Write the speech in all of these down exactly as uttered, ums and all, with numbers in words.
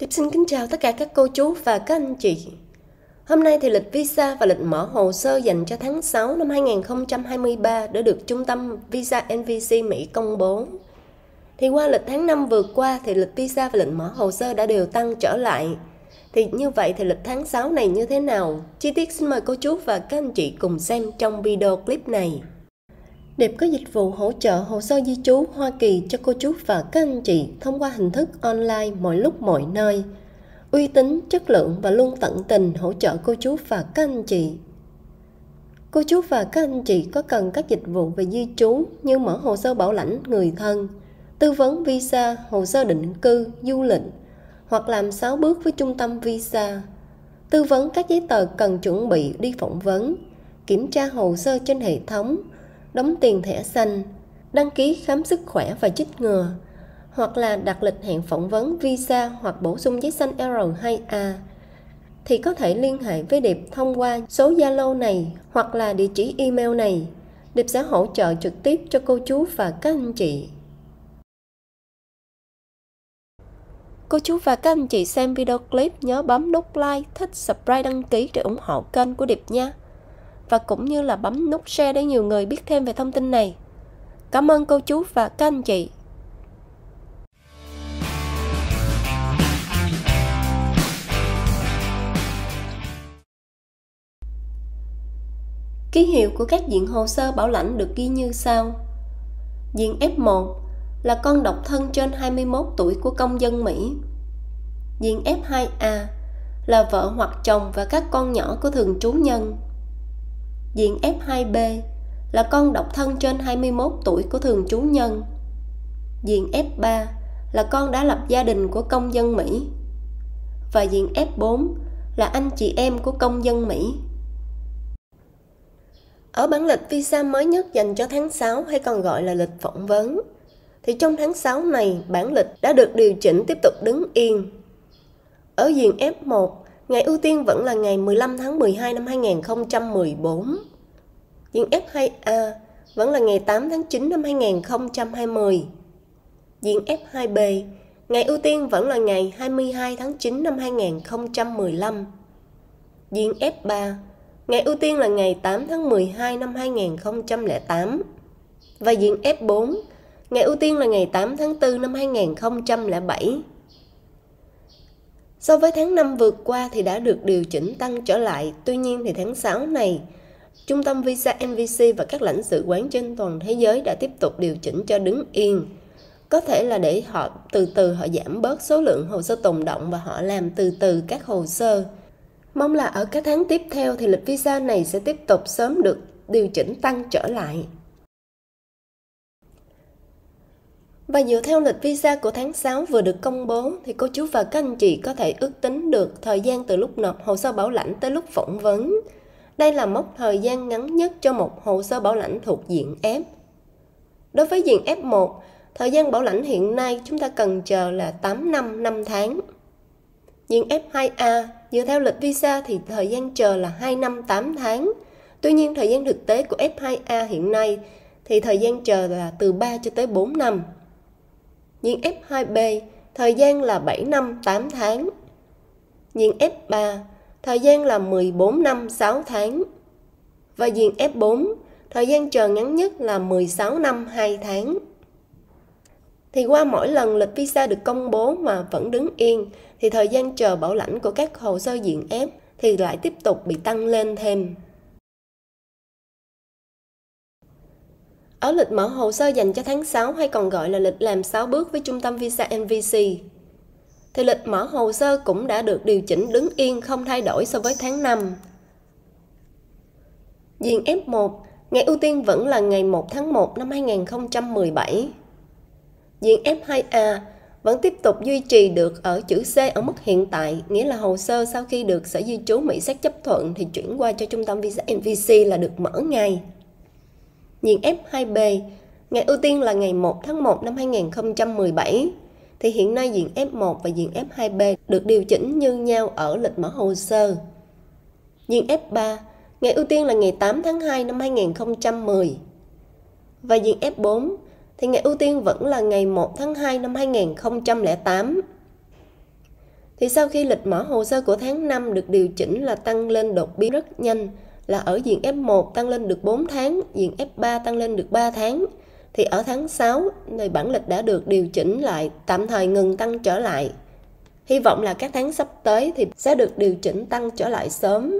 Tiếp xin kính chào tất cả các cô chú và các anh chị. Hôm nay thì lịch visa và lịch mở hồ sơ dành cho tháng sáu năm hai nghìn không trăm hai mươi ba đã được Trung tâm Visa en vê xê Mỹ công bố. Thì qua lịch tháng năm vừa qua thì lịch visa và lịch mở hồ sơ đã đều tăng trở lại. Thì như vậy thì lịch tháng sáu này như thế nào? Chi tiết xin mời cô chú và các anh chị cùng xem trong video clip này. Điệp có dịch vụ hỗ trợ hồ sơ di trú Hoa Kỳ cho cô chú và các anh chị thông qua hình thức online mọi lúc mọi nơi. Uy tín, chất lượng và luôn tận tình hỗ trợ cô chú và các anh chị. Cô chú và các anh chị có cần các dịch vụ về di trú như mở hồ sơ bảo lãnh người thân, tư vấn visa, hồ sơ định cư, du lịch hoặc làm sáu bước với trung tâm visa, tư vấn các giấy tờ cần chuẩn bị đi phỏng vấn, kiểm tra hồ sơ trên hệ thống, đóng tiền thẻ xanh, đăng ký khám sức khỏe và chích ngừa, hoặc là đặt lịch hẹn phỏng vấn visa hoặc bổ sung giấy xanh R hai A, thì có thể liên hệ với Điệp thông qua số Zalo này hoặc là địa chỉ email này. Điệp sẽ hỗ trợ trực tiếp cho cô chú và các anh chị. Cô chú và các anh chị xem video clip nhớ bấm nút like, thích, subscribe, đăng ký để ủng hộ kênh của Điệp nha. Và cũng như là bấm nút share để nhiều người biết thêm về thông tin này. Cảm ơn cô chú và các anh chị. Ký hiệu của các diện hồ sơ bảo lãnh được ghi như sau. Diện F một là con độc thân trên hai mươi mốt tuổi của công dân Mỹ. Diện F hai A là vợ hoặc chồng và các con nhỏ của thường trú nhân. Diện F hai B là con độc thân trên hai mươi mốt tuổi của thường trú nhân. Diện F ba là con đã lập gia đình của công dân Mỹ. Và diện F bốn là anh chị em của công dân Mỹ. Ở bản lịch visa mới nhất dành cho tháng sáu hay còn gọi là lịch phỏng vấn, thì trong tháng sáu này bản lịch đã được điều chỉnh tiếp tục đứng yên. Ở diện F một, ngày ưu tiên vẫn là ngày mười lăm tháng mười hai năm hai nghìn không trăm mười bốn. Diện F hai A vẫn là ngày tám tháng chín năm hai nghìn không trăm hai mươi. Diện F hai B, ngày ưu tiên vẫn là ngày hai mươi hai tháng chín năm hai nghìn không trăm mười lăm. Diện F ba, ngày ưu tiên là ngày tám tháng mười hai năm hai nghìn không trăm lẻ tám. Và diện F bốn, ngày ưu tiên là ngày tám tháng tư năm hai nghìn không trăm lẻ bảy. So với tháng năm vừa qua thì đã được điều chỉnh tăng trở lại. Tuy nhiên thì tháng sáu này, Trung tâm Visa en vê xê và các lãnh sự quán trên toàn thế giới đã tiếp tục điều chỉnh cho đứng yên. Có thể là để họ từ từ họ giảm bớt số lượng hồ sơ tồn đọng và họ làm từ từ các hồ sơ. Mong là ở các tháng tiếp theo thì lịch visa này sẽ tiếp tục sớm được điều chỉnh tăng trở lại. Và dựa theo lịch visa của tháng sáu vừa được công bố thì cô chú và các anh chị có thể ước tính được thời gian từ lúc nộp hồ sơ bảo lãnh tới lúc phỏng vấn. Đây là mốc thời gian ngắn nhất cho một hồ sơ bảo lãnh thuộc diện F. Đối với diện F một, thời gian bảo lãnh hiện nay chúng ta cần chờ là tám năm năm tháng. Diện F hai A, dựa theo lịch visa thì thời gian chờ là hai năm tám tháng. Tuy nhiên thời gian thực tế của F hai A hiện nay thì thời gian chờ là từ ba cho tới bốn năm. Diện F hai B, thời gian là bảy năm tám tháng. Diện F ba, thời gian là mười bốn năm sáu tháng. Và diện F bốn, thời gian chờ ngắn nhất là mười sáu năm hai tháng. Thì qua mỗi lần lịch visa được công bố mà vẫn đứng yên, thì thời gian chờ bảo lãnh của các hồ sơ diện F thì lại tiếp tục bị tăng lên thêm. Ở lịch mở hồ sơ dành cho tháng sáu hay còn gọi là lịch làm sáu bước với Trung tâm Visa en vê xê, thì lịch mở hồ sơ cũng đã được điều chỉnh đứng yên không thay đổi so với tháng năm. Diện F một, ngày ưu tiên vẫn là ngày một tháng một năm hai nghìn không trăm mười bảy. Diện F hai A vẫn tiếp tục duy trì được ở chữ C ở mức hiện tại, nghĩa là hồ sơ sau khi được Sở Di trú Mỹ xét chấp thuận thì chuyển qua cho Trung tâm Visa en vê xê là được mở ngay. Diện F hai B, ngày ưu tiên là ngày một tháng một năm hai nghìn không trăm mười bảy, thì hiện nay diện F một và diện F hai B được điều chỉnh như nhau ở lịch mở hồ sơ. Diện F ba, ngày ưu tiên là ngày tám tháng hai năm hai nghìn không trăm mười. Và diện F bốn, thì ngày ưu tiên vẫn là ngày một tháng hai năm hai nghìn không trăm lẻ tám. Thì sau khi lịch mở hồ sơ của tháng năm được điều chỉnh là tăng lên đột biến rất nhanh, là ở diện F một tăng lên được bốn tháng, diện F ba tăng lên được ba tháng. Thì ở tháng sáu, thì bản lịch đã được điều chỉnh lại, tạm thời ngừng tăng trở lại. Hy vọng là các tháng sắp tới thì sẽ được điều chỉnh tăng trở lại sớm.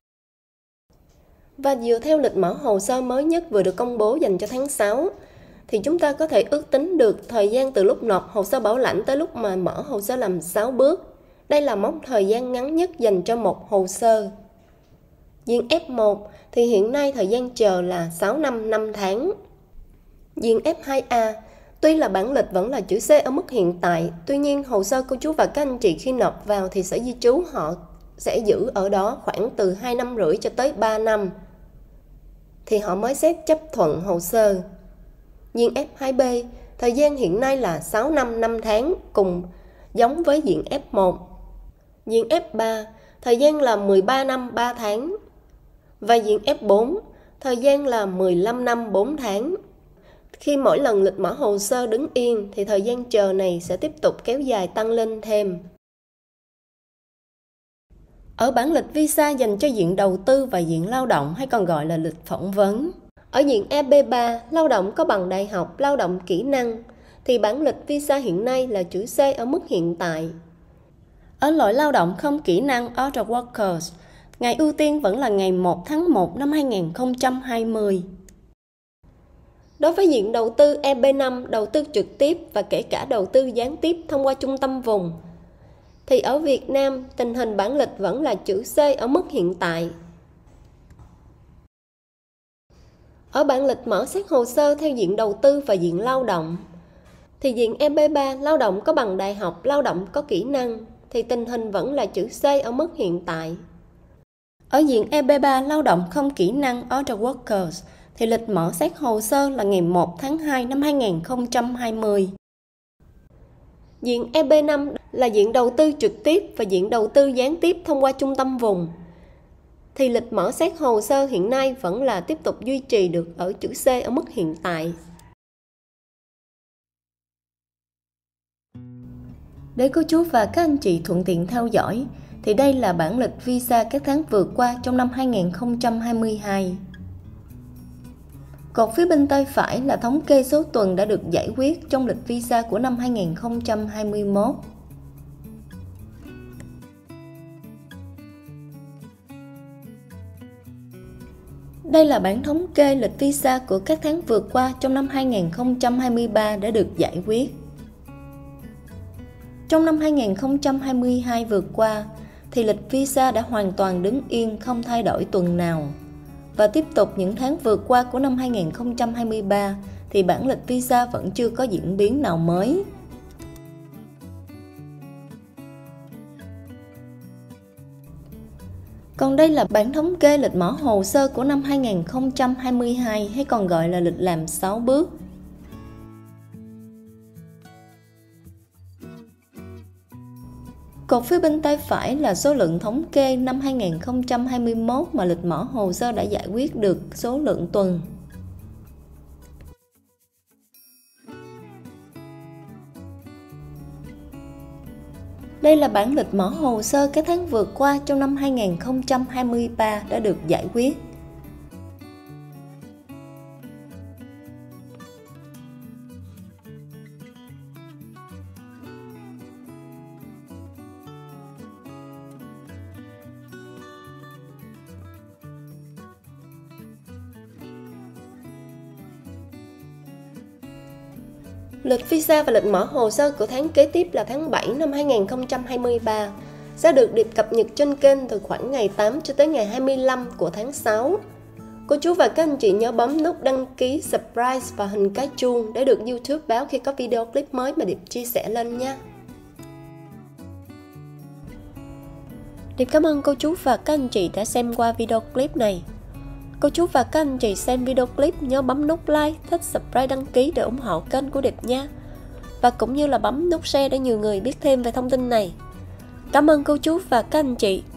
Và dựa theo lịch mở hồ sơ mới nhất vừa được công bố dành cho tháng sáu, thì chúng ta có thể ước tính được thời gian từ lúc nộp hồ sơ bảo lãnh tới lúc mà mở hồ sơ làm sáu bước. Đây là mốc thời gian ngắn nhất dành cho một hồ sơ. Diện F một thì hiện nay thời gian chờ là sáu năm năm tháng. Diện F hai A, tuy là bản lịch vẫn là chữ C ở mức hiện tại, tuy nhiên hồ sơ cô chú và các anh chị khi nộp vào thì Sở Di trú họ sẽ giữ ở đó khoảng từ hai năm rưỡi cho tới ba năm. Thì họ mới xét chấp thuận hồ sơ. Diện F hai B, thời gian hiện nay là sáu năm năm tháng, cùng giống với diện F một. Diện F ba, thời gian là mười ba năm ba tháng. Và diện F bốn, thời gian là mười lăm năm bốn tháng. Khi mỗi lần lịch mở hồ sơ đứng yên thì thời gian chờ này sẽ tiếp tục kéo dài tăng lên thêm. Ở bản lịch visa dành cho diện đầu tư và diện lao động hay còn gọi là lịch phỏng vấn. Ở diện E B ba, lao động có bằng đại học, lao động kỹ năng, thì bản lịch visa hiện nay là chữ C ở mức hiện tại. Ở loại lao động không kỹ năng Other Workers, ngày ưu tiên vẫn là ngày một tháng một năm hai nghìn không trăm hai mươi. Đối với diện đầu tư E B năm, đầu tư trực tiếp và kể cả đầu tư gián tiếp thông qua trung tâm vùng, thì ở Việt Nam tình hình bản lịch vẫn là chữ C ở mức hiện tại. Ở bản lịch mở xét hồ sơ theo diện đầu tư và diện lao động, thì diện E B ba lao động có bằng đại học, lao động có kỹ năng, thì tình hình vẫn là chữ C ở mức hiện tại. Ở diện E B ba lao động không kỹ năng Other Workers, thì lịch mở xét hồ sơ là ngày một tháng hai năm hai nghìn không trăm hai mươi. Diện E B năm là diện đầu tư trực tiếp và diện đầu tư gián tiếp thông qua trung tâm vùng, thì lịch mở xét hồ sơ hiện nay vẫn là tiếp tục duy trì được ở chữ C ở mức hiện tại. Để cô chú và các anh chị thuận tiện theo dõi, thì đây là bản lịch visa các tháng vừa qua trong năm hai nghìn không trăm hai mươi hai. Cột phía bên tay phải là thống kê số tuần đã được giải quyết trong lịch visa của năm hai nghìn không trăm hai mươi mốt. Đây là bảng thống kê lịch visa của các tháng vừa qua trong năm hai nghìn không trăm hai mươi ba đã được giải quyết. Trong năm hai nghìn không trăm hai mươi hai vừa qua, thì lịch visa đã hoàn toàn đứng yên không thay đổi tuần nào. Và tiếp tục những tháng vừa qua của năm hai nghìn không trăm hai mươi ba thì bản lịch visa vẫn chưa có diễn biến nào mới. Còn đây là bản thống kê lịch mở hồ sơ của năm hai nghìn không trăm hai mươi hai hay còn gọi là lịch làm sáu bước. Cột phía bên tay phải là số lượng thống kê năm hai nghìn không trăm hai mươi mốt mà lịch mở hồ sơ đã giải quyết được số lượng tuần. Đây là bản lịch mở hồ sơ các tháng vừa qua trong năm hai nghìn không trăm hai mươi ba đã được giải quyết. Lịch visa và lịch mở hồ sơ của tháng kế tiếp là tháng bảy năm hai nghìn không trăm hai mươi ba sẽ được điệp cập nhật trên kênh từ khoảng ngày tám cho tới ngày hai mươi lăm của tháng sáu. Cô chú và các anh chị nhớ bấm nút đăng ký, subscribe và hình cái chuông để được YouTube báo khi có video clip mới mà Điệp chia sẻ lên nha. Điệp cảm ơn cô chú và các anh chị đã xem qua video clip này. Cô chú và các anh chị xem video clip nhớ bấm nút like, thích, subscribe, đăng ký để ủng hộ kênh của Điệp nha. Và cũng như là bấm nút share để nhiều người biết thêm về thông tin này. Cảm ơn cô chú và các anh chị.